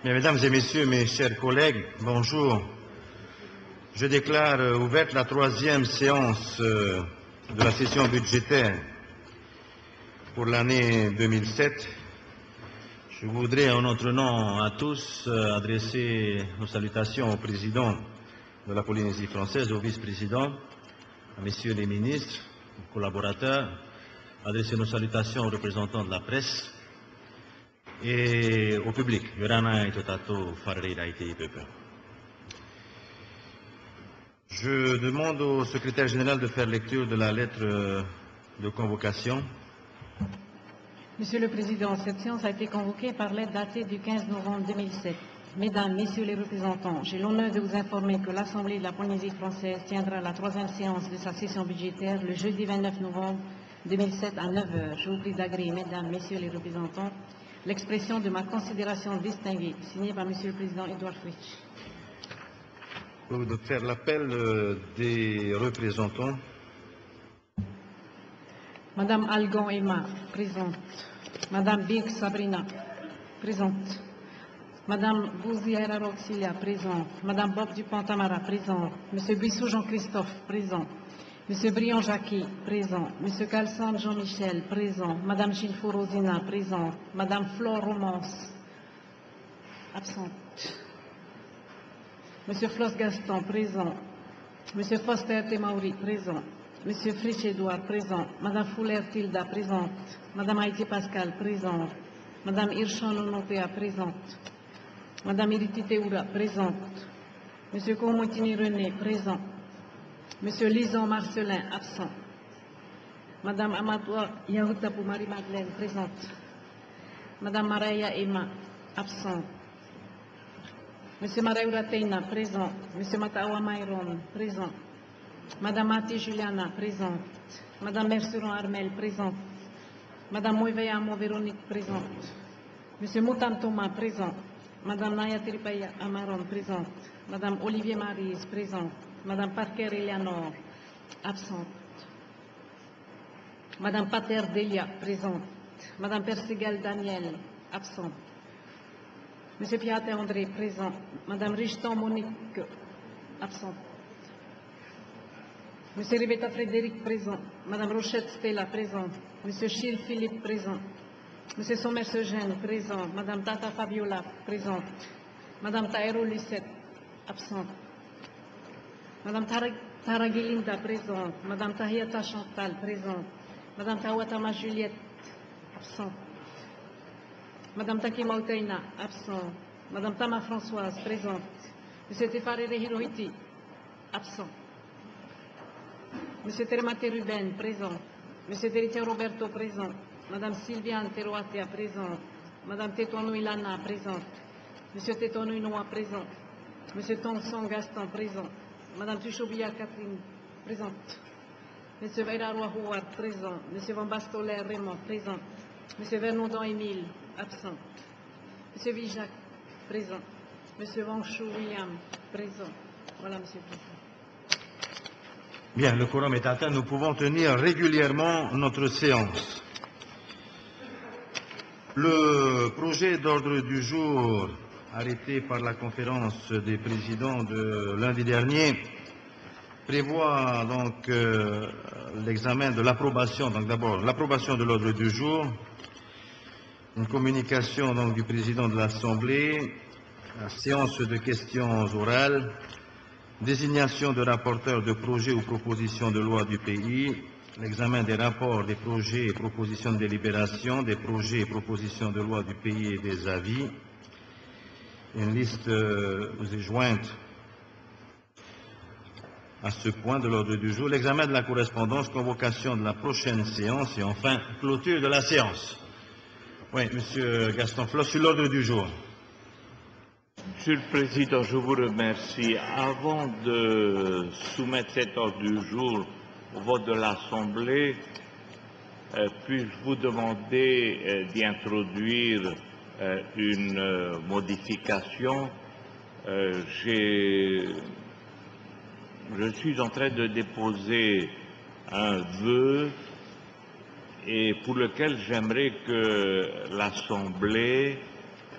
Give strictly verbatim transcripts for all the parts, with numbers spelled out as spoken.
Bien, mesdames et messieurs, mes chers collègues, bonjour. Je déclare euh, ouverte la troisième séance euh, de la session budgétaire pour l'année deux mille sept. Je voudrais, en notre nom à tous, euh, adresser nos salutations au président de la Polynésie française, au vice-président, à messieurs les ministres, aux collaborateurs, adresser nos salutations aux représentants de la presse et au public. Je demande au secrétaire général de faire lecture de la lettre de convocation. Monsieur le Président, cette séance a été convoquée par lettre datée du quinze novembre deux mille sept. Mesdames, Messieurs les représentants, j'ai l'honneur de vous informer que l'Assemblée de la Polynésie française tiendra la troisième séance de sa session budgétaire le jeudi vingt-neuf novembre deux mille sept à neuf heures. Je vous prie d'agréer, Mesdames, Messieurs les représentants, l'expression de ma considération distinguée, signée par Monsieur le Président Edouard Fritsch. Je vais donc faire l'appel euh, des représentants. Madame Algon Emma, présente. Madame Birk Sabrina, présente. Madame Bouziera Roxilia, présente. Madame Bob Dupont-Tamara, présente. Monsieur Bissou Jean-Christophe, présent. Monsieur Briand Jacqui, présent. Monsieur Calsand Jean-Michel, présent. Madame Gilles Rosina, présente. Madame Flore Romance, absente. Monsieur Floss Gaston, présent. Monsieur Foster Temauri, présent. Monsieur Fritsch Edouard, présent. Madame Fuller Tilda, présente. Madame Haïti Pascal, présente. Madame Hirschon Onopea, présente. Madame Iriti Teoura, présente. Monsieur Komotini René, présent. Monsieur Lison Marcelin, absent. Madame Amadoua Yahoutapou Marie-Madeleine, présente. Madame Maraya Emma, absente. Monsieur Maraoura Teina, présent. Monsieur Matawa Mayron, présent. Madame Mati Juliana, présente. Madame Merceron Armel, présente. Madame Moiveya Amo Véronique, présente. Monsieur Moutam Thomas, présent. Madame Naya Tripaya Amaron, présente. Madame Olivier Marise, présente. Madame Parker Eleanor, absente. Madame Pater Delia, présente. Madame Persigal Daniel, absente. Monsieur Piate André, présent. Madame Richton Monique, absente. Monsieur Ribetta Frédéric, présent. Madame Rochette Stella, présent. Monsieur Chil Philippe, présent. Monsieur Sommer Eugène, présent. Madame Tata Fabiola, présente. Madame Taero Lucette, absente. Madame Taragilinda, présente. Madame Tahiata Chantal, présente. Madame Tawatama Juliette, absente. Madame Takima Outeina, absent. Madame Tama Françoise, présente. Monsieur Tefarere Hirohiti, absent. Monsieur Termate Ruben, présent. Monsieur Deritia Roberto, présent. Madame Sylviane Teroatea, présente. Madame Tetonou Ilana, présente. Monsieur Tetonou Noa, présent. Monsieur Tonson Gaston, présent. Madame Tuchobia Catherine, présente. Monsieur Veiraroa Howard, présent. Monsieur Van Bastoler Raymond, présent. Monsieur Vernodon Émile, absent. Monsieur Vijac, présent. Monsieur Vanchou William, présent. Voilà, Monsieur le Président. Bien, le quorum est atteint. Nous pouvons tenir régulièrement notre séance. Le projet d'ordre du jour arrêté par la conférence des présidents de lundi dernier prévoit donc euh, l'examen de l'approbation, donc d'abord l'approbation de l'ordre du jour, une communication donc du président de l'Assemblée, la séance de questions orales, désignation de rapporteurs de projets ou propositions de loi du pays, l'examen des rapports, des projets et propositions de délibération, des projets et propositions de loi du pays et des avis. Une liste euh, vous est jointe à ce point de l'ordre du jour. L'examen de la correspondance, convocation de la prochaine séance et enfin clôture de la séance. Oui, Monsieur Gaston Floss, sur l'ordre du jour. Monsieur le Président, je vous remercie. Avant de soumettre cet ordre du jour au vote de l'Assemblée, euh, puis-je vous demander euh, d'y introduire euh, une euh, modification. Euh, j'ai, je suis en train de déposer un vœu et pour lequel j'aimerais que l'Assemblée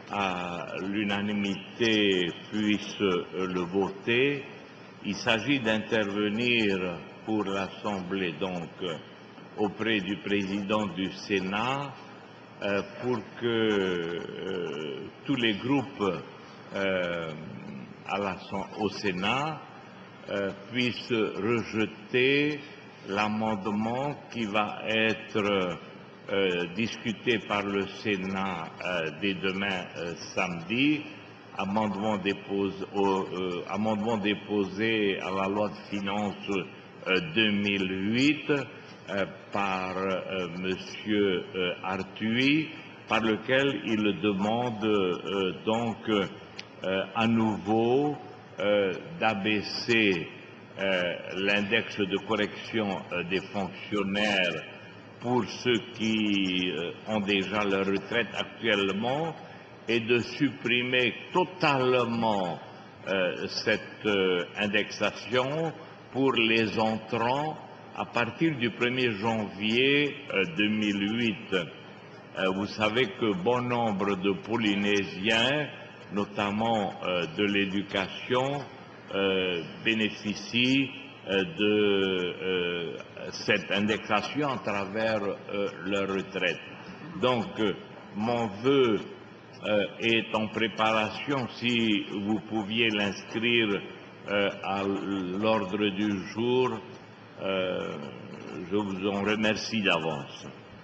à l'unanimité puisse le voter. Il s'agit d'intervenir pour l'Assemblée, donc, auprès du président du Sénat, euh, pour que euh, tous les groupes euh, à la, au Sénat euh, puissent rejeter l'amendement qui va être euh, discuté par le Sénat euh, dès demain euh, samedi, amendement déposé, au, euh, amendement déposé à la loi de finances euh, deux mille huit euh, par euh, Monsieur euh, Arthuis, par lequel il demande euh, donc euh, à nouveau euh, d'abaisser euh, l'index de correction euh, des fonctionnaires pour ceux qui euh, ont déjà leur retraite actuellement, et de supprimer totalement euh, cette euh, indexation pour les entrants à partir du premier janvier euh, deux mille huit. Euh, vous savez que bon nombre de Polynésiens, notamment euh, de l'éducation, euh, bénéficient euh, de euh, cette indexation à travers euh, leur retraite. Donc, euh, mon vœu euh, est en préparation. Si vous pouviez l'inscrire euh, à l'ordre du jour, euh, je vous en remercie d'avance.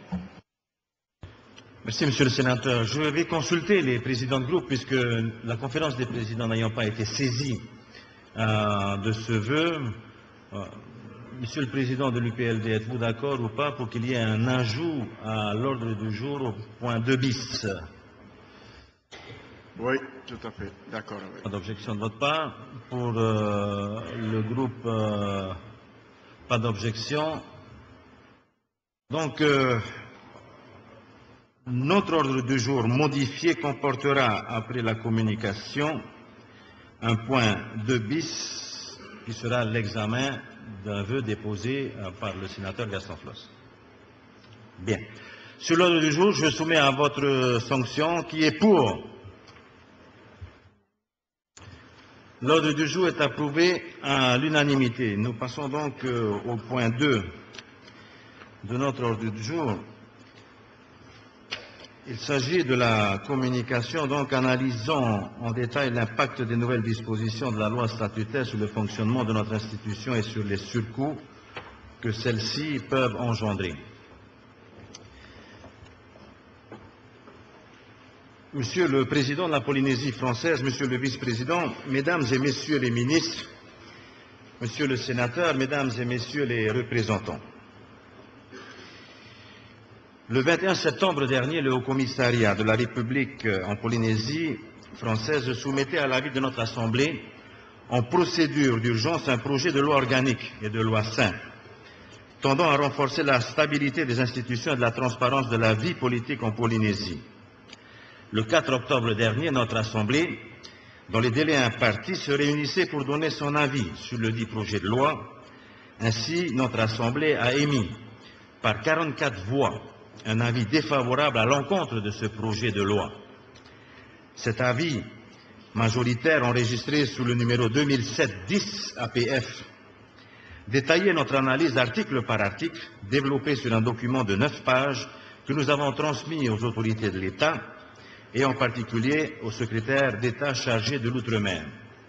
Merci, Monsieur le Sénateur. Je vais consulter les présidents de groupe, puisque la conférence des présidents n'ayant pas été saisie euh, de ce vœu. Euh, Monsieur le Président de l'U P L D, êtes-vous d'accord ou pas pour qu'il y ait un ajout à l'ordre du jour au point deux bis? Oui, tout à fait. D'accord. Oui. Pas d'objection de votre part. Pour euh, le groupe, euh, pas d'objection. Donc, euh, notre ordre du jour modifié comportera, après la communication, un point deux bis qui sera l'examen d'un vœu déposé euh, par le sénateur Gaston Flosse. Bien. Sur l'ordre du jour, je soumets à votre sanction qui est pour. L'ordre du jour est approuvé à l'unanimité. Nous passons donc euh, au point deux de notre ordre du jour. Il s'agit de la communication, donc analysant en détail l'impact des nouvelles dispositions de la loi statutaire sur le fonctionnement de notre institution et sur les surcoûts que celles-ci peuvent engendrer. Monsieur le Président de la Polynésie française, Monsieur le Vice-président, Mesdames et Messieurs les ministres, Monsieur le Sénateur, Mesdames et Messieurs les représentants. Le vingt et un septembre dernier, le Haut-Commissariat de la République en Polynésie française soumettait à l'avis de notre Assemblée en procédure d'urgence un projet de loi organique et de loi simple tendant à renforcer la stabilité des institutions et de la transparence de la vie politique en Polynésie. Le quatre octobre dernier, notre Assemblée, dans les délais impartis, se réunissait pour donner son avis sur le dit projet de loi. Ainsi, notre Assemblée a émis par quarante-quatre voix un avis défavorable à l'encontre de ce projet de loi. Cet avis majoritaire, enregistré sous le numéro deux mille sept dix A P F, détaillait notre analyse article par article, développée sur un document de neuf pages que nous avons transmis aux autorités de l'État et en particulier au secrétaire d'État chargé de l'Outre-mer,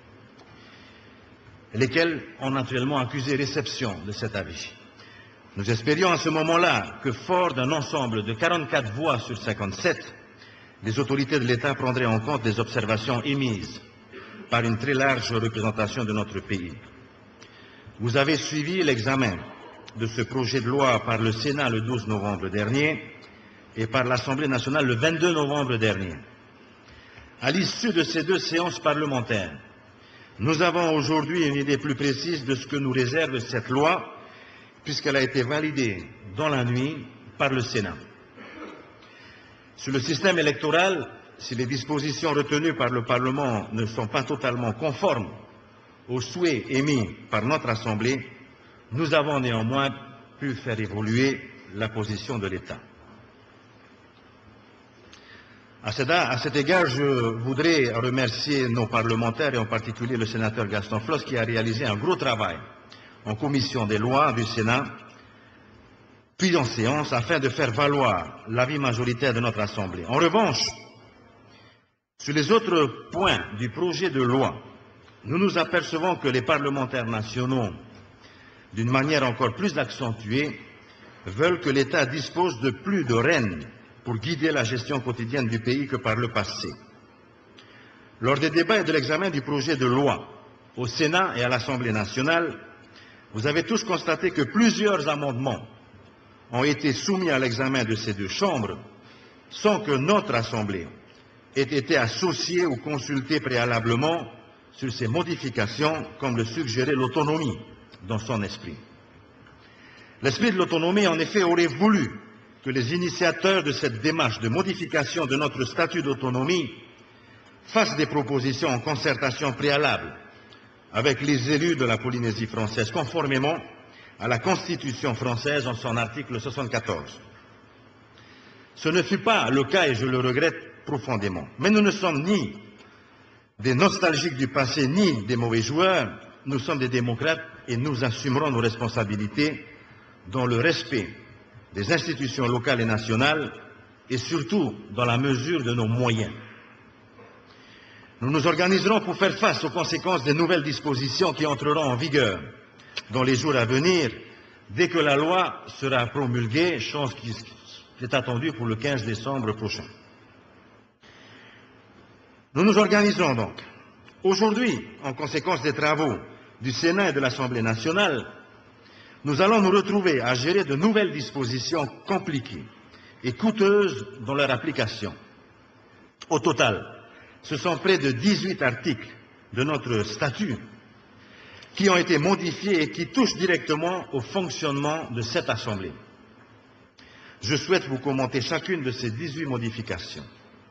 lesquels ont naturellement accusé réception de cet avis. Nous espérions à ce moment-là que, fort d'un ensemble de quarante-quatre voix sur cinquante-sept, les autorités de l'État prendraient en compte les observations émises par une très large représentation de notre pays. Vous avez suivi l'examen de ce projet de loi par le Sénat le douze novembre dernier et par l'Assemblée nationale le vingt-deux novembre dernier. À l'issue de ces deux séances parlementaires, nous avons aujourd'hui une idée plus précise de ce que nous réserve cette loi, puisqu'elle a été validée dans la nuit par le Sénat. Sur le système électoral, si les dispositions retenues par le Parlement ne sont pas totalement conformes aux souhaits émis par notre Assemblée, nous avons néanmoins pu faire évoluer la position de l'État. À cet, à cet égard, je voudrais remercier nos parlementaires et en particulier le sénateur Gaston Flosse qui a réalisé un gros travail en commission des lois du Sénat, puis en séance, afin de faire valoir l'avis majoritaire de notre Assemblée. En revanche, sur les autres points du projet de loi, nous nous apercevons que les parlementaires nationaux, d'une manière encore plus accentuée, veulent que l'État dispose de plus de rênes pour guider la gestion quotidienne du pays que par le passé. Lors des débats et de l'examen du projet de loi au Sénat et à l'Assemblée nationale, vous avez tous constaté que plusieurs amendements ont été soumis à l'examen de ces deux chambres sans que notre Assemblée ait été associée ou consultée préalablement sur ces modifications, comme le suggérait l'autonomie dans son esprit. L'esprit de l'autonomie, en effet, aurait voulu que les initiateurs de cette démarche de modification de notre statut d'autonomie fassent des propositions en concertation préalable avec les élus de la Polynésie française, conformément à la Constitution française en son article soixante-quatorze. Ce ne fut pas le cas et je le regrette profondément. Mais nous ne sommes ni des nostalgiques du passé ni des mauvais joueurs, nous sommes des démocrates et nous assumerons nos responsabilités dans le respect des institutions locales et nationales et surtout dans la mesure de nos moyens. Nous nous organiserons pour faire face aux conséquences des nouvelles dispositions qui entreront en vigueur dans les jours à venir, dès que la loi sera promulguée, chose qui est attendue pour le quinze décembre prochain. Nous nous organiserons donc. Aujourd'hui, en conséquence des travaux du Sénat et de l'Assemblée nationale, nous allons nous retrouver à gérer de nouvelles dispositions compliquées et coûteuses dans leur application. Au total, ce sont près de dix-huit articles de notre statut qui ont été modifiés et qui touchent directement au fonctionnement de cette Assemblée. Je souhaite vous commenter chacune de ces dix-huit modifications.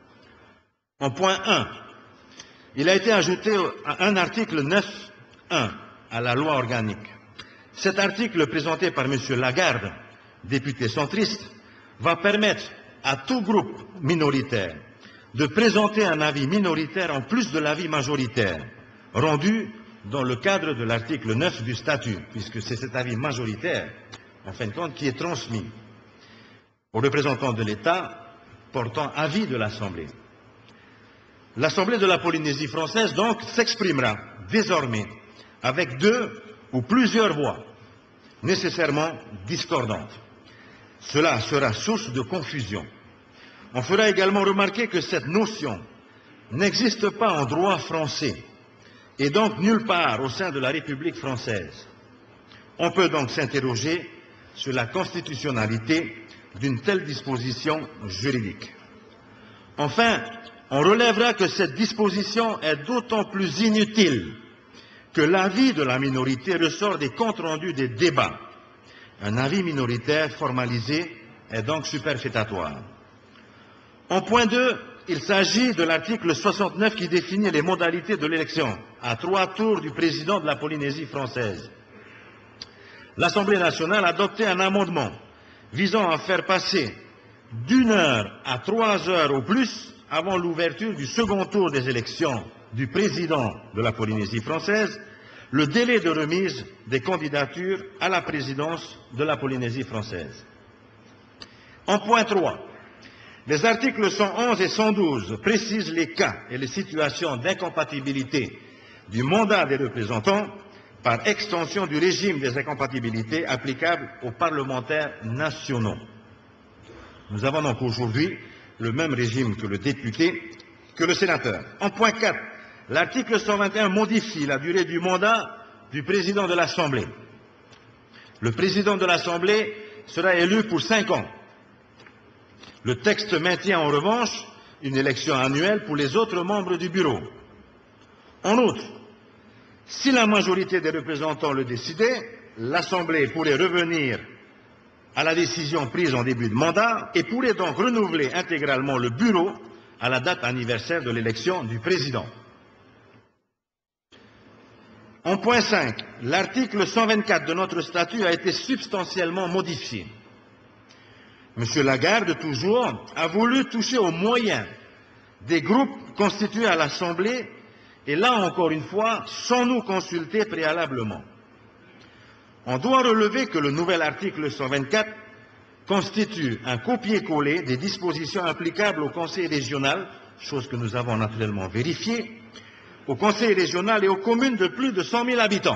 En point un, il a été ajouté un article neuf point un à la loi organique. Cet article, présenté par M. Lagarde, député centriste, va permettre à tout groupe minoritaire de présenter un avis minoritaire en plus de l'avis majoritaire, rendu dans le cadre de l'article neuf du statut, puisque c'est cet avis majoritaire, en fin de compte, qui est transmis aux représentants de l'État portant avis de l'Assemblée. L'Assemblée de la Polynésie française, donc, s'exprimera désormais avec deux ou plusieurs voix, nécessairement discordantes. Cela sera source de confusion. On fera également remarquer que cette notion n'existe pas en droit français et donc nulle part au sein de la République française. On peut donc s'interroger sur la constitutionnalité d'une telle disposition juridique. Enfin, on relèvera que cette disposition est d'autant plus inutile que l'avis de la minorité ressort des comptes rendus des débats. Un avis minoritaire formalisé est donc superfétatoire. En point deux, il s'agit de l'article soixante-neuf qui définit les modalités de l'élection à trois tours du président de la Polynésie française. L'Assemblée nationale a adopté un amendement visant à faire passer d'une heure à trois heures au plus avant l'ouverture du second tour des élections du président de la Polynésie française, le délai de remise des candidatures à la présidence de la Polynésie française. En point trois, les articles cent onze et cent douze précisent les cas et les situations d'incompatibilité du mandat des représentants par extension du régime des incompatibilités applicables aux parlementaires nationaux. Nous avons donc aujourd'hui le même régime que le député, que le sénateur. En point quatre, l'article cent vingt et un modifie la durée du mandat du président de l'Assemblée. Le président de l'Assemblée sera élu pour cinq ans. Le texte maintient en revanche une élection annuelle pour les autres membres du bureau. En outre, si la majorité des représentants le décidait, l'Assemblée pourrait revenir à la décision prise en début de mandat et pourrait donc renouveler intégralement le bureau à la date anniversaire de l'élection du président. En point cinq, l'article cent vingt-quatre de notre statut a été substantiellement modifié. M. Lagarde, toujours, a voulu toucher aux moyens des groupes constitués à l'Assemblée, et là encore une fois, sans nous consulter préalablement. On doit relever que le nouvel article cent vingt-quatre constitue un copier-coller des dispositions applicables au Conseil régional, chose que nous avons naturellement vérifiée, au Conseil régional et aux communes de plus de cent mille habitants.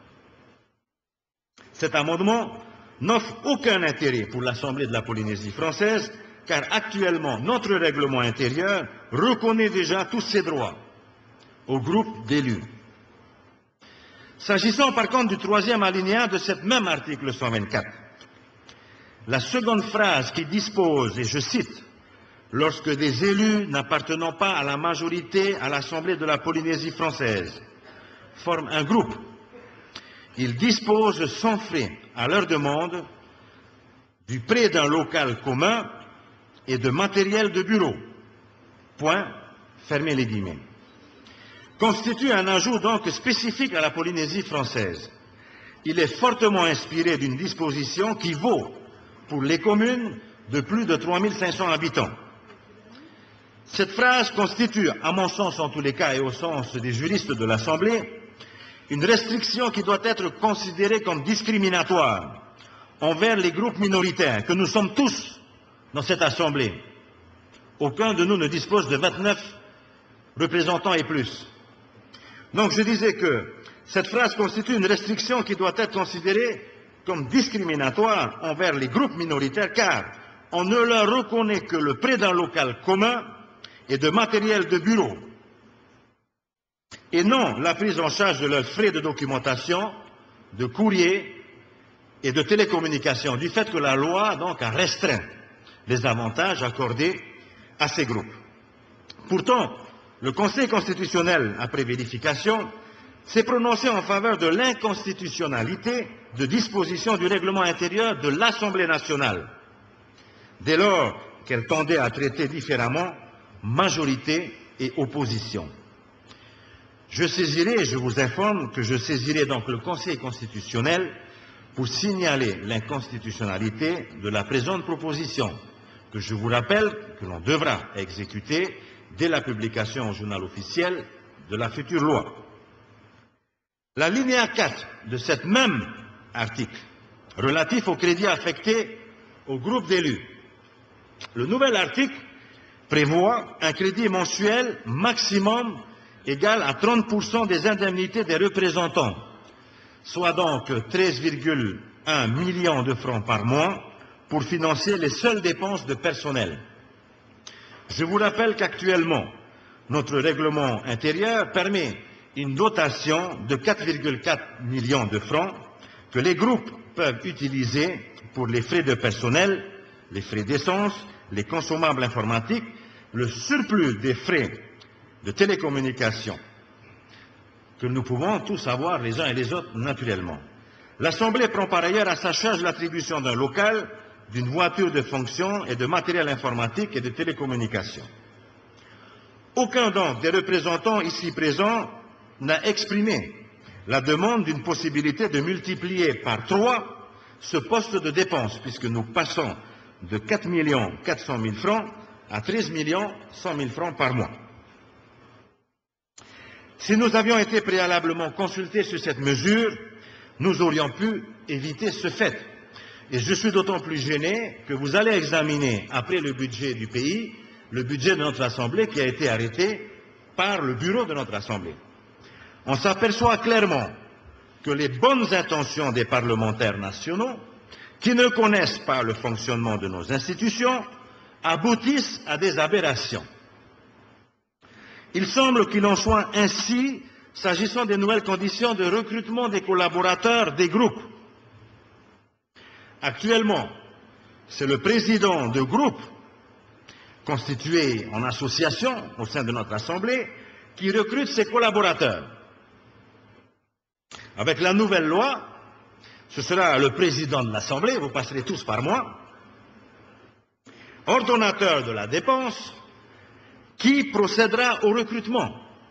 Cet amendement n'offre aucun intérêt pour l'Assemblée de la Polynésie française, car actuellement notre règlement intérieur reconnaît déjà tous ses droits au groupe d'élus. S'agissant par contre du troisième alinéa de cet même article cent vingt-quatre, la seconde phrase qui dispose, et je cite, « Lorsque des élus n'appartenant pas à la majorité à l'Assemblée de la Polynésie française forment un groupe, ils disposent sans frais à leur demande du prêt d'un local commun et de matériel de bureau. » Point, fermez les guillemets. Constitue un ajout donc spécifique à la Polynésie française. Il est fortement inspiré d'une disposition qui vaut pour les communes de plus de trois mille cinq cents habitants. Cette phrase constitue, à mon sens en tous les cas et au sens des juristes de l'Assemblée, une restriction qui doit être considérée comme discriminatoire envers les groupes minoritaires, que nous sommes tous dans cette Assemblée. Aucun de nous ne dispose de vingt-neuf représentants et plus. Donc je disais que cette phrase constitue une restriction qui doit être considérée comme discriminatoire envers les groupes minoritaires, car on ne leur reconnaît que le prêt d'un local commun et de matériel de bureau, et non la prise en charge de leurs frais de documentation, de courrier et de télécommunication, du fait que la loi donc a restreint les avantages accordés à ces groupes. Pourtant, le Conseil constitutionnel, après vérification, s'est prononcé en faveur de l'inconstitutionnalité de dispositions du règlement intérieur de l'Assemblée nationale, dès lors qu'elle tendait à traiter différemment majorité et opposition. Je saisirai, je vous informe que je saisirai donc le Conseil constitutionnel pour signaler l'inconstitutionnalité de la présente proposition, que je vous rappelle que l'on devra exécuter dès la publication au journal officiel de la future loi. L'alinéa quatre de cet même article, relatif aux crédits affectés au groupe d'élus. Le nouvel article prévoit un crédit mensuel maximum égal à trente pour cent des indemnités des représentants, soit donc treize virgule un millions de francs par mois pour financer les seules dépenses de personnel. Je vous rappelle qu'actuellement, notre règlement intérieur permet une dotation de quatre virgule quatre millions de francs que les groupes peuvent utiliser pour les frais de personnel, les frais d'essence, les consommables informatiques, le surplus des frais de télécommunication que nous pouvons tous avoir les uns et les autres naturellement. L'Assemblée prend par ailleurs à sa charge l'attribution d'un local, d'une voiture de fonction et de matériel informatique et de télécommunication. Aucun donc des représentants ici présents n'a exprimé la demande d'une possibilité de multiplier par trois ce poste de dépense, puisque nous passons de quatre millions quatre cent mille francs à treize millions cent mille francs par mois. Si nous avions été préalablement consultés sur cette mesure, nous aurions pu éviter ce fait. Et je suis d'autant plus gêné que vous allez examiner, après le budget du pays, le budget de notre Assemblée qui a été arrêté par le bureau de notre Assemblée. On s'aperçoit clairement que les bonnes intentions des parlementaires nationaux, qui ne connaissent pas le fonctionnement de nos institutions, aboutissent à des aberrations. Il semble qu'il en soit ainsi s'agissant des nouvelles conditions de recrutement des collaborateurs des groupes. Actuellement, c'est le président de groupe constitué en association au sein de notre Assemblée qui recrute ses collaborateurs. Avec la nouvelle loi, ce sera le président de l'Assemblée, vous passerez tous par moi, ordonnateur de la dépense, qui procédera au recrutement.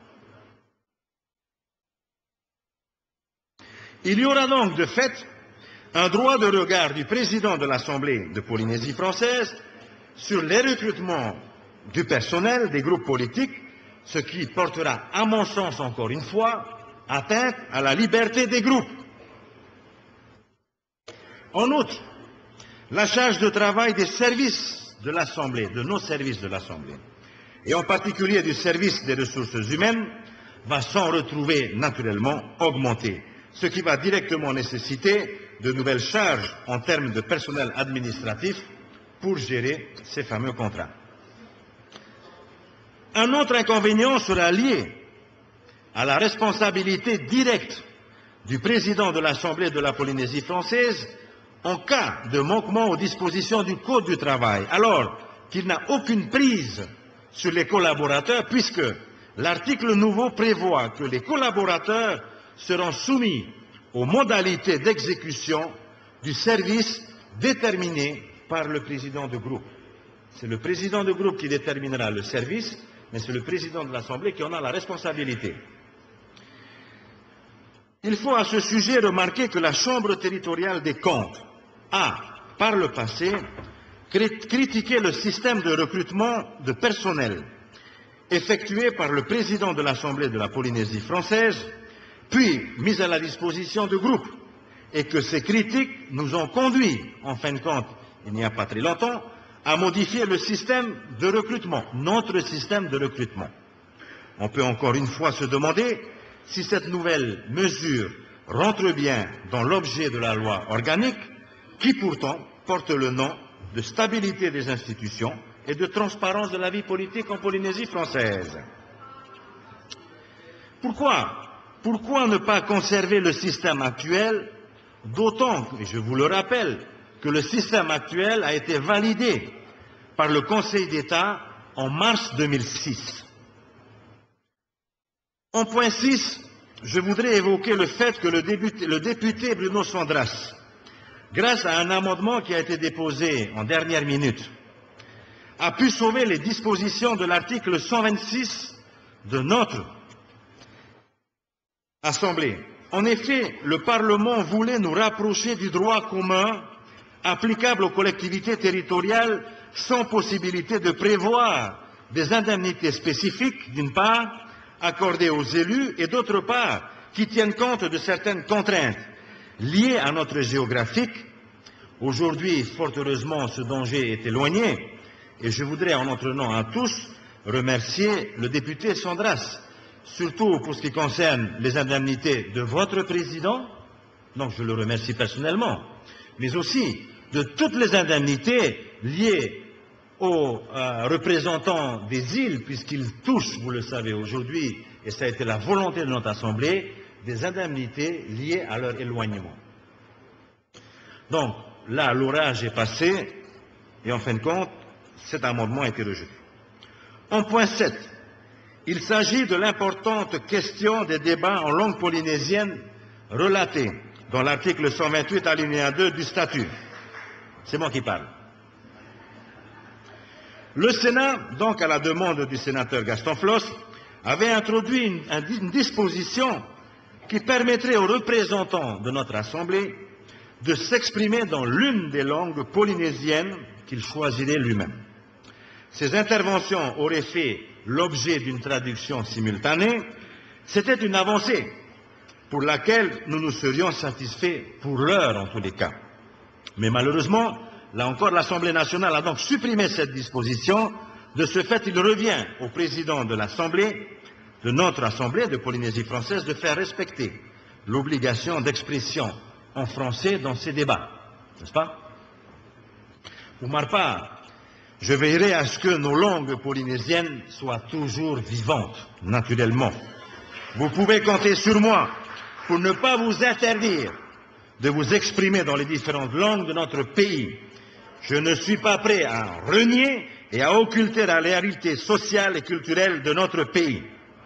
Il y aura donc de fait un droit de regard du président de l'Assemblée de Polynésie française sur les recrutements du personnel des groupes politiques, ce qui portera, à mon sens encore une fois, atteinte à la liberté des groupes. En outre, la charge de travail des services de l'Assemblée, de nos services de l'Assemblée, et en particulier du service des ressources humaines, va s'en retrouver naturellement augmentée, ce qui va directement nécessiter de nouvelles charges en termes de personnel administratif pour gérer ces fameux contrats. Un autre inconvénient sera lié à la responsabilité directe du président de l'Assemblée de la Polynésie française en cas de manquement aux dispositions du Code du travail, alors qu'il n'a aucune prise sur les collaborateurs, puisque l'article nouveau prévoit que les collaborateurs seront soumis aux modalités d'exécution du service déterminé par le président de groupe. C'est le président de groupe qui déterminera le service, mais c'est le président de l'Assemblée qui en a la responsabilité. Il faut à ce sujet remarquer que la Chambre territoriale des comptes a, par le passé, critiqué le système de recrutement de personnel effectué par le président de l'Assemblée de la Polynésie française, puis mis à la disposition du groupe, et que ces critiques nous ont conduits, en fin de compte, il n'y a pas très longtemps, à modifier le système de recrutement, notre système de recrutement. On peut encore une fois se demander si cette nouvelle mesure rentre bien dans l'objet de la loi organique, qui pourtant porte le nom de stabilité des institutions et de transparence de la vie politique en Polynésie française. Pourquoi Pourquoi ne pas conserver le système actuel, d'autant, et je vous le rappelle, que le système actuel a été validé par le Conseil d'État en mars deux mille six. En point six, je voudrais évoquer le fait que le député, le député Bruno Sandras, grâce à un amendement qui a été déposé en dernière minute, a pu sauver les dispositions de l'article cent vingt-six de notre Assemblée. En effet, le Parlement voulait nous rapprocher du droit commun applicable aux collectivités territoriales sans possibilité de prévoir des indemnités spécifiques, d'une part, accordées aux élus, et d'autre part, qui tiennent compte de certaines contraintes liées à notre géographique. Aujourd'hui, fort heureusement, ce danger est éloigné, et je voudrais, en notre nom à tous, remercier le député Sandras, surtout pour ce qui concerne les indemnités de votre président, donc je le remercie personnellement, mais aussi de toutes les indemnités liées aux euh, représentants des îles, puisqu'ils touchent, vous le savez aujourd'hui, et ça a été la volonté de notre Assemblée, des indemnités liées à leur éloignement. Donc, là, l'orage est passé, et en fin de compte, cet amendement a été rejeté. En point sept, il s'agit de l'importante question des débats en langue polynésienne relatés dans l'article cent vingt-huit alinéa deux du statut. C'est moi qui parle. Le Sénat, donc à la demande du sénateur Gaston Flosse, avait introduit une, une disposition qui permettrait aux représentants de notre Assemblée de s'exprimer dans l'une des langues polynésiennes qu'il choisirait lui-même. Ces interventions auraient fait l'objet d'une traduction simultanée. C'était une avancée pour laquelle nous nous serions satisfaits pour l'heure en tous les cas. Mais malheureusement, là encore, l'Assemblée nationale a donc supprimé cette disposition. De ce fait, il revient au président de l'Assemblée, de notre Assemblée de Polynésie française, de faire respecter l'obligation d'expression en français dans ces débats. N'est-ce pas? Pour ma part, je veillerai à ce que nos langues polynésiennes soient toujours vivantes, naturellement. Vous pouvez compter sur moi pour ne pas vous interdire de vous exprimer dans les différentes langues de notre pays. Je ne suis pas prêt à renier et à occulter la réalité sociale et culturelle de notre pays.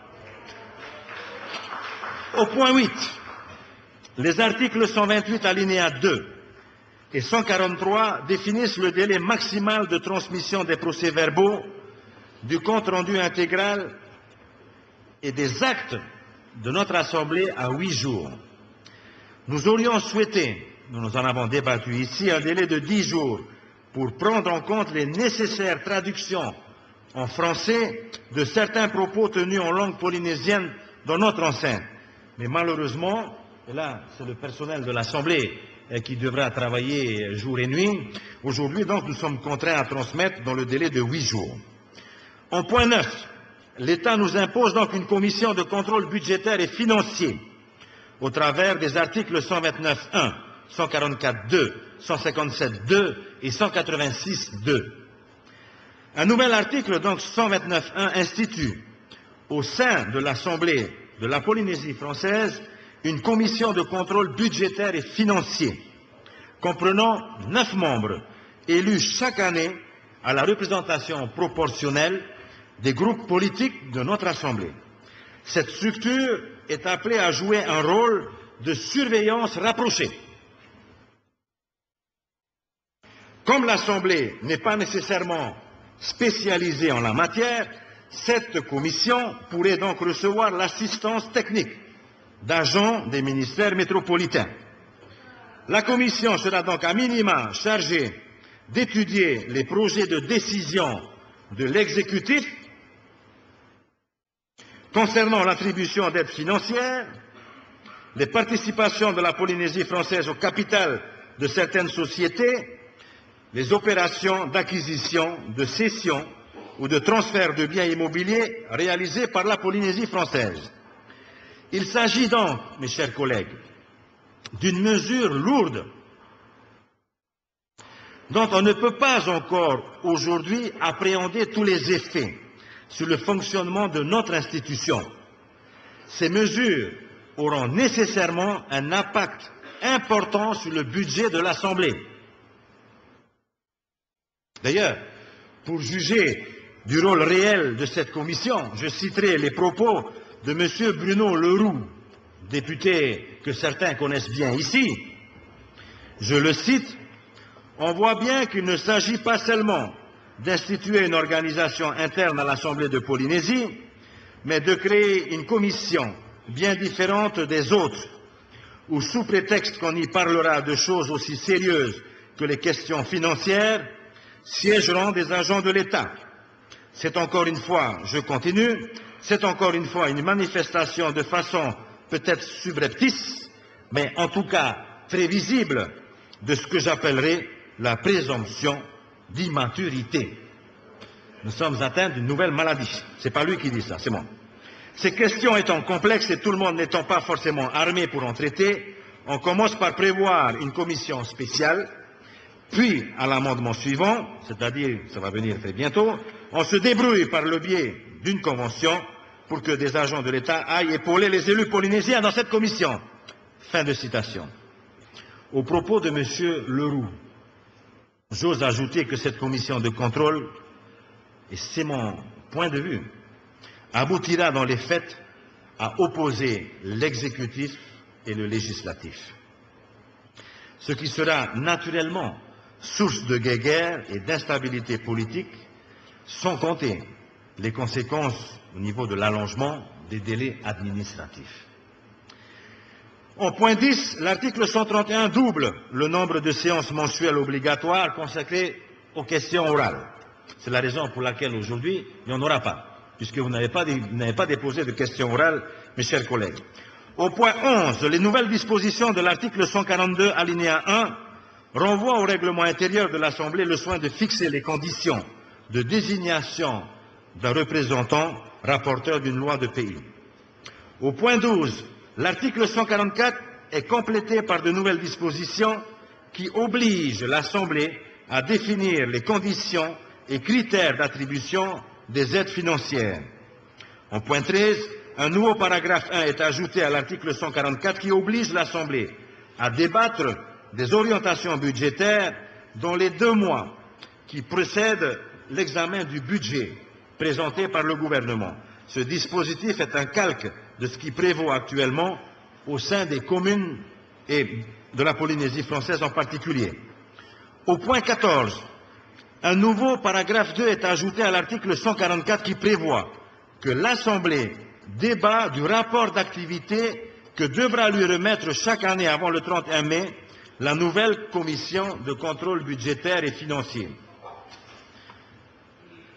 Au point huit, les articles cent vingt-huit alinéa deux et cent quarante-trois définissent le délai maximal de transmission des procès-verbaux, du compte-rendu intégral et des actes de notre Assemblée à huit jours. Nous aurions souhaité, nous en avons débattu ici, un délai de dix jours pour prendre en compte les nécessaires traductions en français de certains propos tenus en langue polynésienne dans notre enceinte. Mais malheureusement, et là c'est le personnel de l'Assemblée qui devra travailler jour et nuit, aujourd'hui donc nous sommes contraints à transmettre dans le délai de huit jours. En point neuf, l'État nous impose donc une commission de contrôle budgétaire et financier au travers des articles cent vingt-neuf point un, cent quarante-quatre point deux, cent cinquante-sept point deux et cent quatre-vingt-six point deux. Un nouvel article, donc cent vingt-neuf point un, institue au sein de l'Assemblée de la Polynésie française une commission de contrôle budgétaire et financier, comprenant neuf membres élus chaque année à la représentation proportionnelle des groupes politiques de notre Assemblée. Cette structure est appelée à jouer un rôle de surveillance rapprochée. Comme l'Assemblée n'est pas nécessairement spécialisée en la matière, cette commission pourrait donc recevoir l'assistance technique d'agents des ministères métropolitains. La commission sera donc à minima chargée d'étudier les projets de décision de l'exécutif concernant l'attribution d'aides financières, les participations de la Polynésie française au capital de certaines sociétés, les opérations d'acquisition, de cession ou de transfert de biens immobiliers réalisées par la Polynésie française. Il s'agit donc, mes chers collègues, d'une mesure lourde dont on ne peut pas encore aujourd'hui appréhender tous les effets sur le fonctionnement de notre institution. Ces mesures auront nécessairement un impact important sur le budget de l'Assemblée. D'ailleurs, pour juger du rôle réel de cette commission, je citerai les propos de M. Bruno Leroux, député que certains connaissent bien ici. Je le cite, « On voit bien qu'il ne s'agit pas seulement d'instituer une organisation interne à l'Assemblée de Polynésie, mais de créer une commission bien différente des autres, où sous prétexte qu'on y parlera de choses aussi sérieuses que les questions financières, siégeront des agents de l'État. C'est encore une fois, je continue, c'est encore une fois une manifestation de façon peut-être subreptice, mais en tout cas très visible, de ce que j'appellerais la présomption d'immaturité. Nous sommes atteints d'une nouvelle maladie. Ce n'est pas lui qui dit ça, c'est moi. Ces questions étant complexes et tout le monde n'étant pas forcément armé pour en traiter, on commence par prévoir une commission spéciale, puis à l'amendement suivant, c'est-à-dire, ça va venir très bientôt, on se débrouille par le biais d'une convention pour que des agents de l'État aillent épauler les élus polynésiens dans cette commission. Fin de citation. Au propos de M. Leroux, j'ose ajouter que cette commission de contrôle, et c'est mon point de vue, aboutira dans les faits à opposer l'exécutif et le législatif. Ce qui sera naturellement source de guéguerre et d'instabilité politique, sans compter les conséquences au niveau de l'allongement des délais administratifs. En point dix, l'article cent trente et un double le nombre de séances mensuelles obligatoires consacrées aux questions orales. C'est la raison pour laquelle aujourd'hui, il n'y en aura pas, puisque vous n'avez pas, pas déposé de questions orales, mes chers collègues. Au point onze, les nouvelles dispositions de l'article cent quarante-deux, alinéa un, renvoient au règlement intérieur de l'Assemblée le soin de fixer les conditions de désignation d'un représentant rapporteur d'une loi de pays. Au point douze, l'article cent quarante-quatre est complété par de nouvelles dispositions qui obligent l'Assemblée à définir les conditions et critères d'attribution des aides financières. En point treize, un nouveau paragraphe un est ajouté à l'article cent quarante-quatre qui oblige l'Assemblée à débattre des orientations budgétaires dans les deux mois qui précèdent l'examen du budget présenté par le gouvernement. Ce dispositif est un calque de ce qui prévaut actuellement au sein des communes et de la Polynésie française en particulier. Au point quatorze, un nouveau paragraphe deux est ajouté à l'article cent quarante-quatre qui prévoit que l'Assemblée débat du rapport d'activité que devra lui remettre chaque année avant le trente et un mai la nouvelle commission de contrôle budgétaire et financier.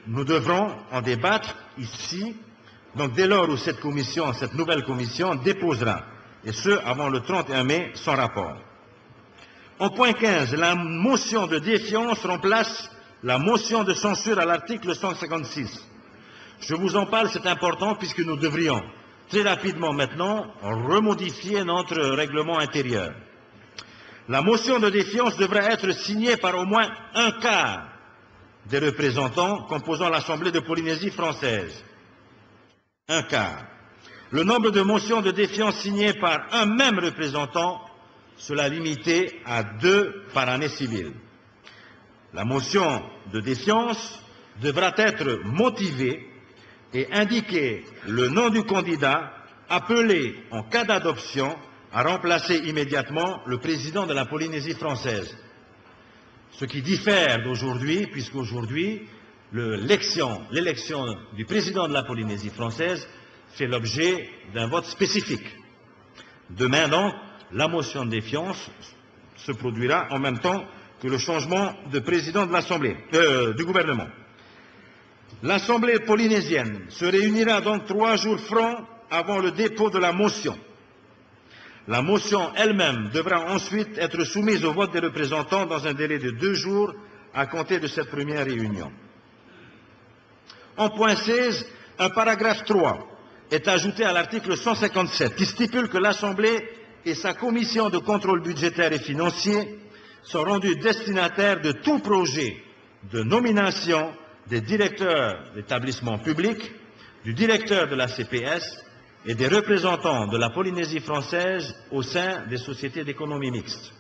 nous devrons en débattre ici, donc dès lors où cette commission, cette nouvelle commission déposera, et ce avant le trente et un mai, son rapport. En point quinze, la motion de défiance remplace la motion de censure à l'article cent cinquante-six. Je vous en parle, c'est important puisque nous devrions très rapidement maintenant remodifier notre règlement intérieur. La motion de défiance devra être signée par au moins un quart des représentants composant l'Assemblée de Polynésie française. Un quart. Le nombre de motions de défiance signées par un même représentant, cela limité à deux par année civile. La motion de défiance devra être motivée et indiquer le nom du candidat appelé en cas d'adoption à remplacer immédiatement le président de la Polynésie française. Ce qui diffère d'aujourd'hui, puisqu'aujourd'hui, l'élection du président de la Polynésie française fait l'objet d'un vote spécifique. Demain donc, la motion de défiance se produira en même temps que le changement de président de l'Assemblée, euh, du gouvernement. L'Assemblée polynésienne se réunira donc trois jours francs avant le dépôt de la motion. La motion elle-même devra ensuite être soumise au vote des représentants dans un délai de deux jours à compter de cette première réunion. En point seize, un paragraphe trois est ajouté à l'article cent cinquante-sept qui stipule que l'Assemblée et sa commission de contrôle budgétaire et financier sont rendus destinataires de tout projet de nomination des directeurs d'établissements publics, du directeur de la C P S et des représentants de la Polynésie française au sein des sociétés d'économie mixte.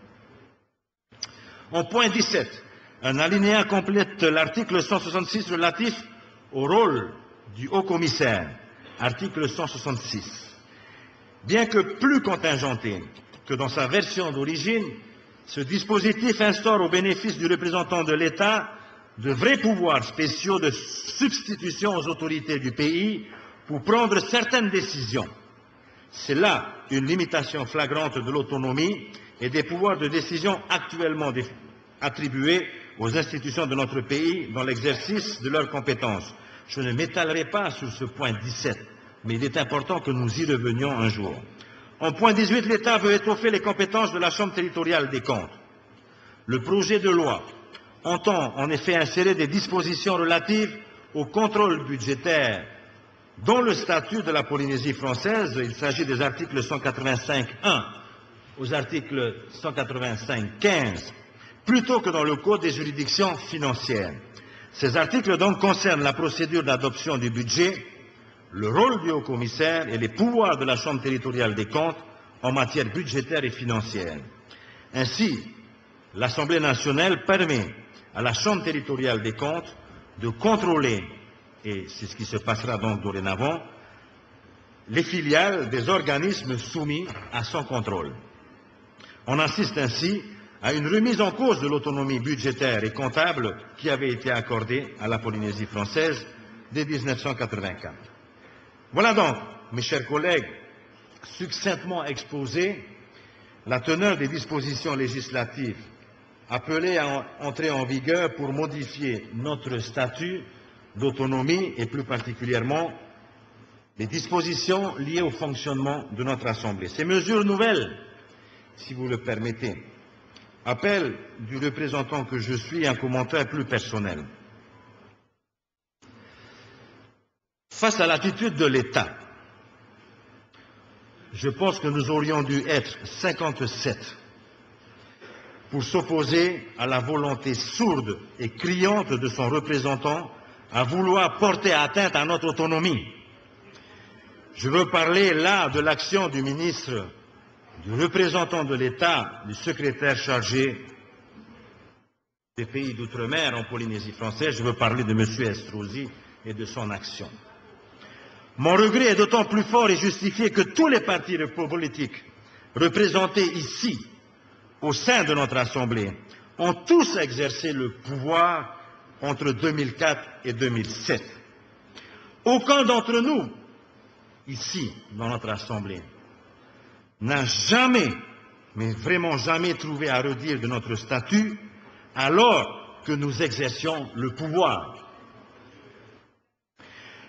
En point dix-sept, un alinéa complète l'article cent soixante-six relatif au rôle du haut-commissaire, article cent soixante-six. Bien que plus contingenté que dans sa version d'origine, ce dispositif instaure au bénéfice du représentant de l'État de vrais pouvoirs spéciaux de substitution aux autorités du pays pour prendre certaines décisions. C'est là une limitation flagrante de l'autonomie et des pouvoirs de décision actuellement attribués aux institutions de notre pays dans l'exercice de leurs compétences. Je ne m'étalerai pas sur ce point dix-sept, mais il est important que nous y revenions un jour. En point dix-huit, l'État veut étoffer les compétences de la Chambre territoriale des comptes. Le projet de loi entend en effet insérer des dispositions relatives au contrôle budgétaire dans le statut de la Polynésie française. Il s'agit des articles cent quatre-vingt-cinq un aux articles cent quatre-vingt-cinq quinze, plutôt que dans le Code des juridictions financières. Ces articles donc concernent la procédure d'adoption du budget, le rôle du haut-commissaire et les pouvoirs de la Chambre territoriale des comptes en matière budgétaire et financière. Ainsi, l'Assemblée nationale permet à la Chambre territoriale des comptes de contrôler, et c'est ce qui se passera donc dorénavant, les filiales des organismes soumis à son contrôle. On assiste ainsi à une remise en cause de l'autonomie budgétaire et comptable qui avait été accordée à la Polynésie française dès mille neuf cent quatre-vingt-quatre. Voilà donc, mes chers collègues, succinctement exposé la teneur des dispositions législatives appelées à entrer en vigueur pour modifier notre statut d'autonomie et plus particulièrement les dispositions liées au fonctionnement de notre Assemblée. Ces mesures nouvelles, si vous le permettez, appellent du représentant que je suis un commentaire plus personnel. Face à l'attitude de l'État, je pense que nous aurions dû être cinquante-sept pour s'opposer à la volonté sourde et criante de son représentant à vouloir porter atteinte à notre autonomie. Je veux parler là de l'action du ministre, du représentant de l'État, du secrétaire chargé des pays d'outre-mer en Polynésie française. Je veux parler de M. Estrosi et de son action. Mon regret est d'autant plus fort et justifié que tous les partis politiques représentés ici, au sein de notre Assemblée, ont tous exercé le pouvoir entre deux mille quatre et deux mille sept. Aucun d'entre nous, ici, dans notre Assemblée, n'a jamais, mais vraiment jamais trouvé à redire de notre statut alors que nous exercions le pouvoir.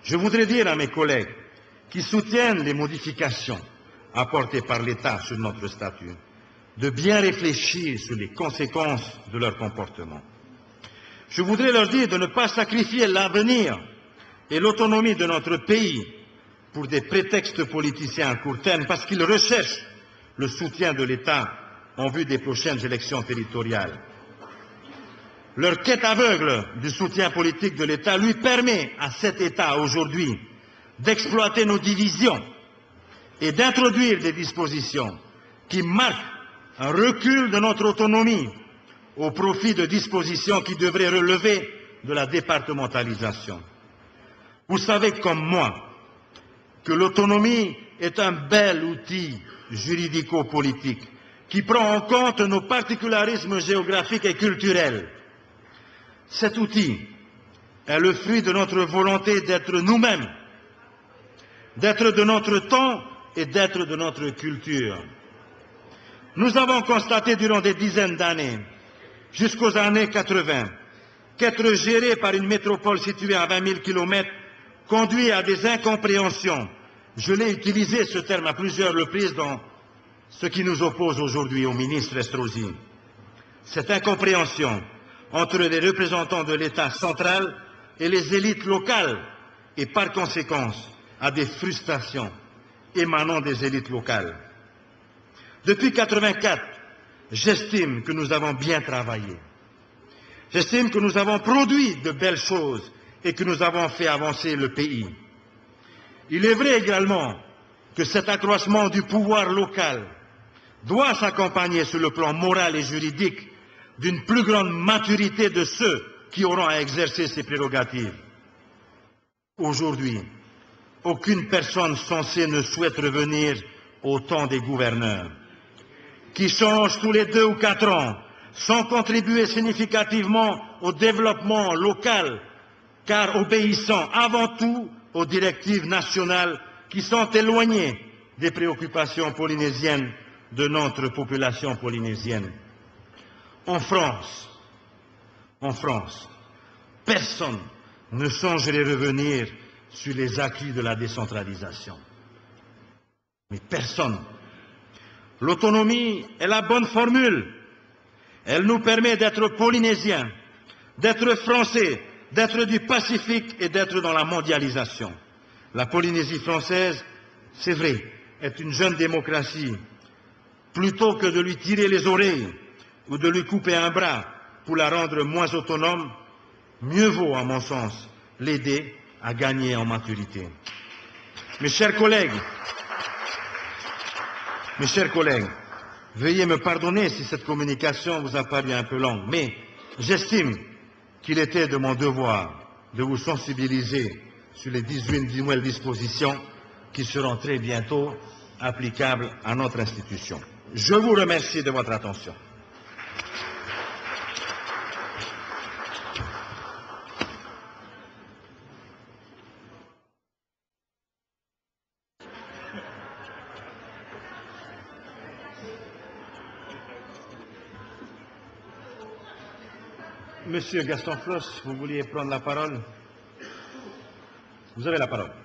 Je voudrais dire à mes collègues qui soutiennent les modifications apportées par l'État sur notre statut de bien réfléchir sur les conséquences de leur comportement. Je voudrais leur dire de ne pas sacrifier l'avenir et l'autonomie de notre pays pour des prétextes politiciens à court terme, parce qu'ils recherchent le soutien de l'État en vue des prochaines élections territoriales. Leur quête aveugle du soutien politique de l'État lui permet à cet État aujourd'hui d'exploiter nos divisions et d'introduire des dispositions qui marquent un recul de notre autonomie au profit de dispositions qui devraient relever de la départementalisation. Vous savez comme moi que l'autonomie est un bel outil juridico-politique qui prend en compte nos particularismes géographiques et culturels. Cet outil est le fruit de notre volonté d'être nous-mêmes, d'être de notre temps et d'être de notre culture. Nous avons constaté durant des dizaines d'années, jusqu'aux années quatre-vingt, qu'être géré par une métropole située à vingt mille kilomètres conduit à des incompréhensions. Je l'ai utilisé ce terme à plusieurs reprises dans ce qui nous oppose aujourd'hui au ministre Estrosi. Cette incompréhension entre les représentants de l'État central et les élites locales et par conséquent à des frustrations émanant des élites locales. Depuis mille neuf cent quatre-vingt-quatre, j'estime que nous avons bien travaillé. J'estime que nous avons produit de belles choses et que nous avons fait avancer le pays. Il est vrai également que cet accroissement du pouvoir local doit s'accompagner sur le plan moral et juridique d'une plus grande maturité de ceux qui auront à exercer ces prérogatives. Aujourd'hui, aucune personne censée ne souhaite revenir au temps des gouverneurs, qui changent tous les deux ou quatre ans, sans contribuer significativement au développement local, car obéissant avant tout aux directives nationales qui sont éloignées des préoccupations polynésiennes de notre population polynésienne. En France, en France, personne ne songerait revenir sur les acquis de la décentralisation. Mais personne. L'autonomie est la bonne formule. Elle nous permet d'être polynésiens, d'être français, d'être du Pacifique et d'être dans la mondialisation. La Polynésie française, c'est vrai, est une jeune démocratie. Plutôt que de lui tirer les oreilles ou de lui couper un bras pour la rendre moins autonome, mieux vaut, à mon sens, l'aider à gagner en maturité. Mes chers collègues, mes chers collègues, veuillez me pardonner si cette communication vous a paru un peu longue, mais j'estime qu'il était de mon devoir de vous sensibiliser sur les dix-huit nouvelles dispositions qui seront très bientôt applicables à notre institution. Je vous remercie de votre attention. Monsieur Gaston Floss, vous vouliez prendre la parole? Vous avez la parole.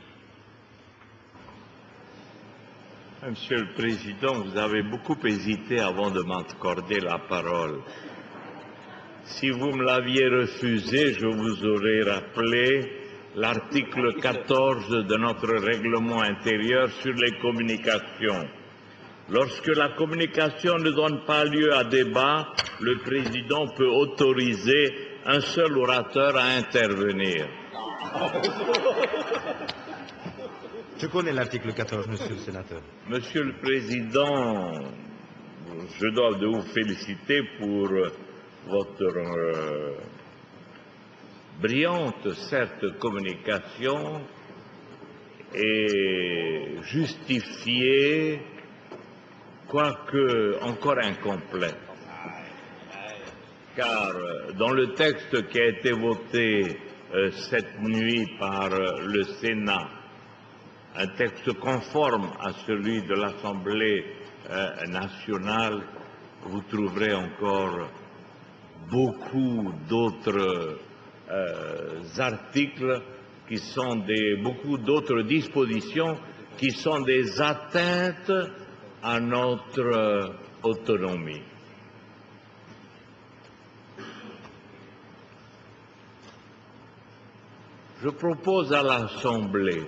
Monsieur le Président, vous avez beaucoup hésité avant de m'accorder la parole. Si vous me l'aviez refusé, je vous aurais rappelé l'article quatorze de notre règlement intérieur sur les communications. Lorsque la communication ne donne pas lieu à débat, le Président peut autoriser un seul orateur à intervenir. Je connais l'article quatorze, Monsieur le Sénateur. Monsieur le Président, je dois de vous féliciter pour votre euh, brillante, certes, communication et justifiée, quoique encore incomplète. Car dans le texte qui a été voté euh, cette nuit par euh, le Sénat, un texte conforme à celui de l'Assemblée euh, nationale, vous trouverez encore beaucoup d'autres euh, articles qui sont des, beaucoup d'autres dispositions qui sont des atteintes à notre euh, autonomie. Je propose à l'Assemblée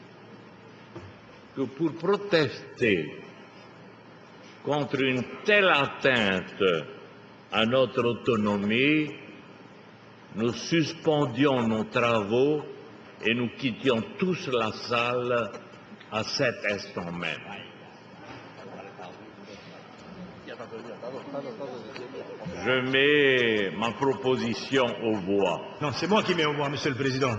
que pour protester contre une telle atteinte à notre autonomie, nous suspendions nos travaux et nous quittions tous la salle à cet instant même. Je mets ma proposition aux voix. Non, c'est moi qui mets au voix, Monsieur le Président.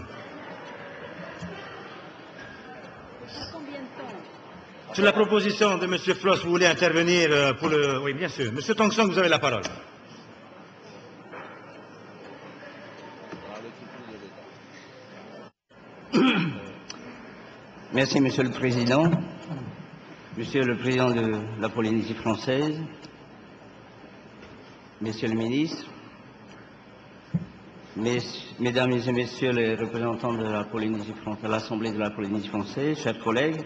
Sur la proposition de M. Floss, vous voulez intervenir euh, pour le... Oui, bien sûr. M. Tongson, vous avez la parole. Merci, Monsieur le Président. Monsieur le Président de la Polynésie française, Messieurs les ministres, Mesdames et Messieurs les représentants de la Polynésie française, de l'Assemblée de la Polynésie française, chers collègues,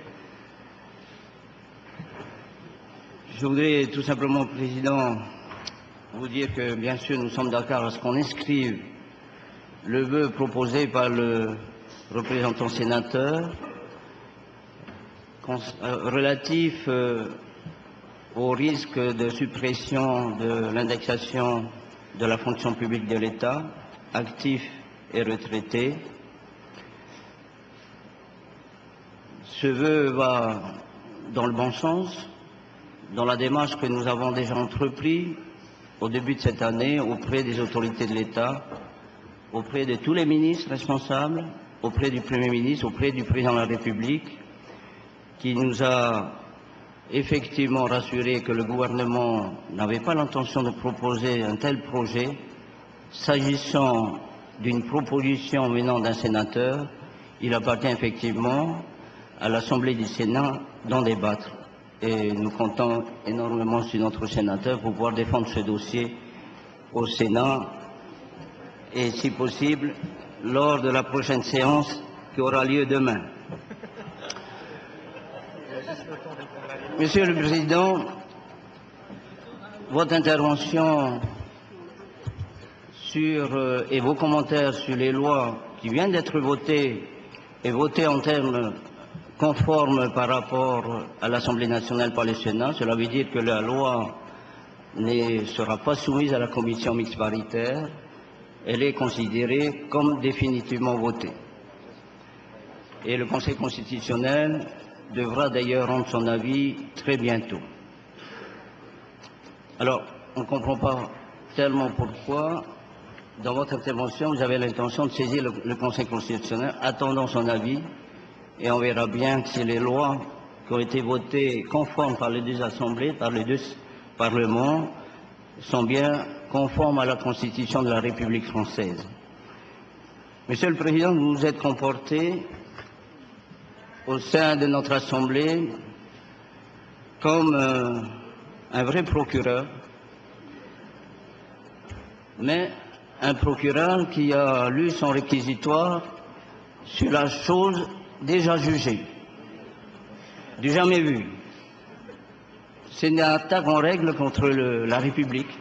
je voudrais tout simplement, Président, vous dire que, bien sûr, nous sommes d'accord à ce qu'on inscrive le vœu proposé par le représentant sénateur relatif euh, au risque de suppression de l'indexation de la fonction publique de l'État, actifs et retraités. Ce vœu va dans le bon sens, dans la démarche que nous avons déjà entreprise au début de cette année auprès des autorités de l'État, auprès de tous les ministres responsables, auprès du Premier ministre, auprès du Président de la République, qui nous a effectivement rassuré que le gouvernement n'avait pas l'intention de proposer un tel projet. S'agissant d'une proposition venant d'un sénateur, il appartient effectivement à l'Assemblée du Sénat d'en débattre. Et nous comptons énormément sur notre sénateur pour pouvoir défendre ce dossier au Sénat et, si possible, lors de la prochaine séance qui aura lieu demain. Monsieur le Président, votre intervention sur, euh, et vos commentaires sur les lois qui viennent d'être votées et votées en termes conformes par rapport à l'Assemblée nationale par le Sénat, cela veut dire que la loi ne sera pas soumise à la commission mixte paritaire, elle est considérée comme définitivement votée. Et le Conseil constitutionnel devra d'ailleurs rendre son avis très bientôt. Alors, on ne comprend pas tellement pourquoi, dans votre intervention, vous avez l'intention de saisir le, le Conseil constitutionnel, attendant son avis, et on verra bien si les lois qui ont été votées conformes par les deux assemblées, par les deux parlements, sont bien conformes à la Constitution de la République française. Monsieur le Président, vous vous êtes comporté au sein de notre Assemblée comme euh, un vrai procureur, mais un procureur qui a lu son réquisitoire sur la chose déjà jugée, du jamais vu. C'est une attaque en règle contre le, la République,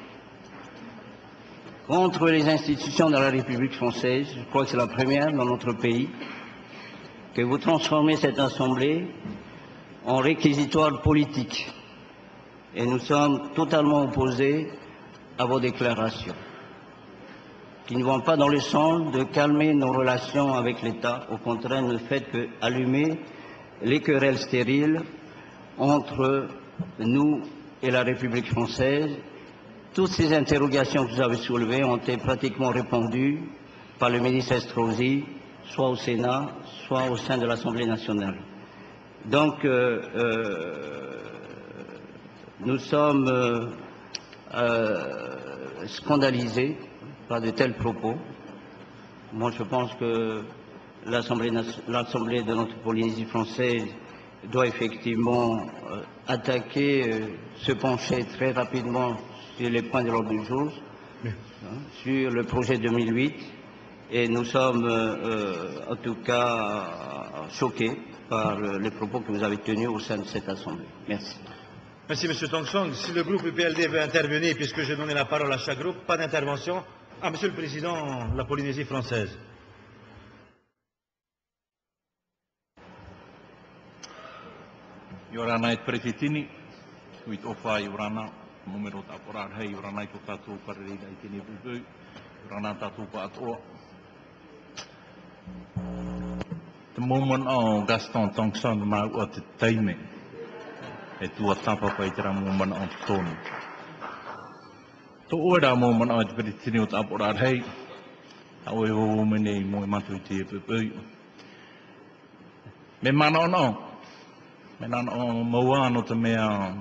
contre les institutions de la République française. Je crois que c'est la première dans notre pays que vous transformez cette Assemblée en réquisitoire politique. Et nous sommes totalement opposés à vos déclarations, qui ne vont pas dans le sens de calmer nos relations avec l'État. Au contraire, ne faites qu'allumer les querelles stériles entre nous et la République française. Toutes ces interrogations que vous avez soulevées ont été pratiquement répondues par le ministre Estrosi, soit au Sénat, soit au sein de l'Assemblée nationale. Donc, euh, euh, nous sommes euh, euh, scandalisés par de tels propos. Moi, je pense que l'Assemblée de notre Polynésie française doit effectivement euh, attaquer, euh, se pencher très rapidement sur les points de l'ordre du jour, hein, sur le projet deux mille huit, Et nous sommes euh, en tout cas choqués par les propos que vous avez tenus au sein de cette Assemblée. Merci. Merci, M. Tong Song. Si le groupe U P L D veut intervenir, puisque j'ai donné la parole à chaque groupe, pas d'intervention. Ah, Monsieur le Président, la Polynésie française. Yorana et Presidini, kuit ofa Yorana, numero taporar hei Yorana to tatu parida itini bubu, Yorana tatu pa atoa. The moment on Gaston Tongson ma o te taime, e tua tapa pa itera moment on tonu. To ora moment on Presidini o taporar hei, au e o mene mo matu te bubu. Me mana no. Menan o maua no te mea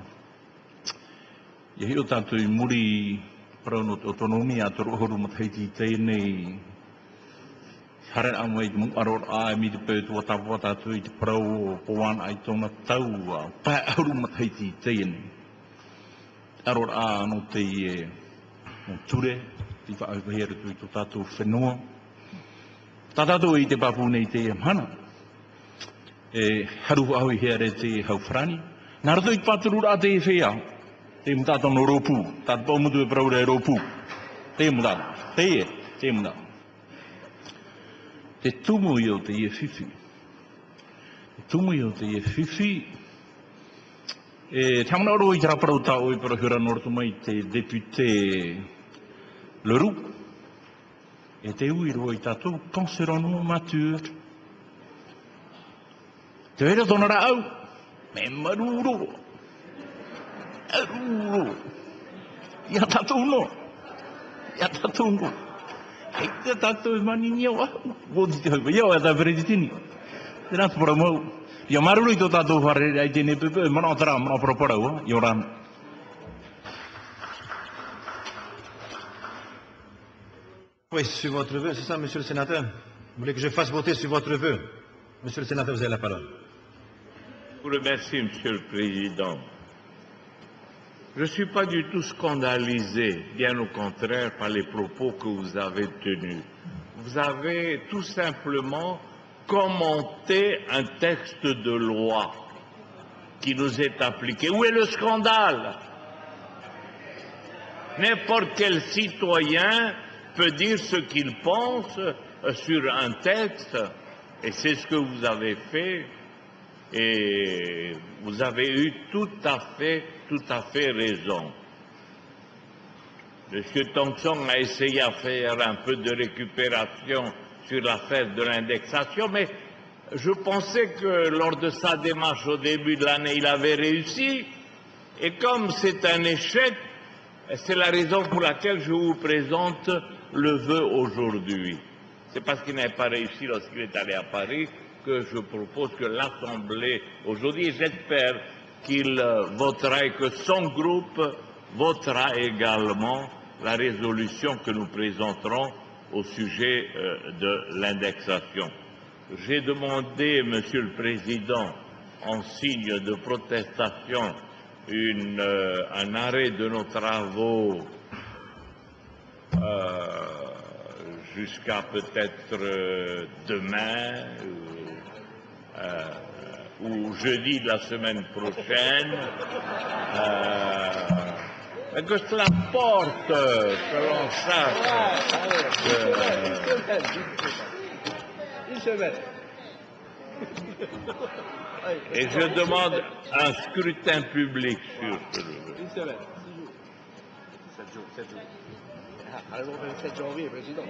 i hi o tātou i muri parauno te autonomia a toro horu matheiti tēnei hare amwe i mung aror a e mi te pēu tua tāpua tātou i te parau o poan ai tōna tau a pae horu matheiti tēnei aror a no te i e o ture ti wha au pahera tu i tō tātou whenua tā tātou i te papu nei te e mhana e haru au i here te hauwhrani. Nā rato i pāturu rā te e whea, te mutata no ropu, tātu pau mutu e praura e ropu, te mutata, te e, te mutata. Te tumu i o te e whiwhi, te tumu i o te e whiwhi, e te amana oro i te raparau tāo i parahura nortu mai te depute Leroux, e te ui roa i tātou Conserano Mature, te wera tōna rā au, me maruro, aruro, ia tātou no, ia tātou no, hei te tātou e mani ni au ahu, wōti te haupa, iau e tā Presidini, te nātu para mau, ia maruro i tō tātou whare ai tēne pepe, mana o tara, mana o para parau, i o rāna. Oui, sur votre vœu, c'est ça, Monsieur le Sénateur? Vous voulez que je fasse voter sur votre vœu? Monsieur le Sénateur, vous avez la parole. Je vous remercie, Monsieur le Président. Je ne suis pas du tout scandalisé, bien au contraire, par les propos que vous avez tenus. Vous avez tout simplement commenté un texte de loi qui nous est appliqué. Où est le scandale? N'importe quel citoyen peut dire ce qu'il pense sur un texte, et c'est ce que vous avez fait. Et vous avez eu tout à fait, tout à fait raison. M. Tongson a essayé à faire un peu de récupération sur l'affaire de l'indexation, mais je pensais que lors de sa démarche au début de l'année, il avait réussi. Et comme c'est un échec, c'est la raison pour laquelle je vous présente le vœu aujourd'hui. C'est parce qu'il n'avait pas réussi lorsqu'il est allé à Paris que je propose que l'Assemblée, aujourd'hui, j'espère qu'il votera et que son groupe votera également la résolution que nous présenterons au sujet euh, de l'indexation. J'ai demandé, Monsieur le Président, en signe de protestation, une, euh, un arrêt de nos travaux euh, jusqu'à peut-être euh, demain, Euh, ou jeudi de la semaine prochaine, euh, que cela porte, que l'on sache. Une semaine. Et je demande un scrutin public sur ce vœu. Une semaine. Sept jours. Sept jours. Alors, vingt-sept janvier, Président.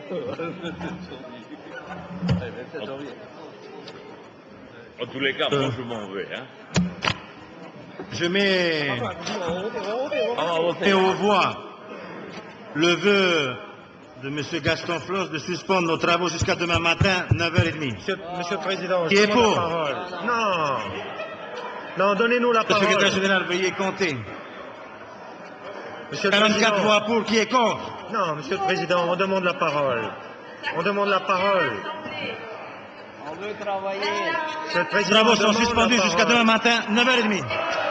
vingt-sept janvier. En tous les cas, euh, moi je m'en vais. Hein. Je mets et aux voix le vœu de M. Gaston Flosse de suspendre nos travaux jusqu'à demain matin, neuf heures trente. Monsieur, Monsieur le Président, qui est pour? La parole. Non. Non, donnez-nous la parole. Le secrétaire général, veuillez compter. Monsieur le quarante-quatre Président. voix pour, qui est contre? Non, Monsieur le Président, on demande la parole. On demande la parole. On veut travailler. Monsieur le Président, Les travaux on sont demande suspendus la jusqu'à parole. demain matin, neuf heures trente.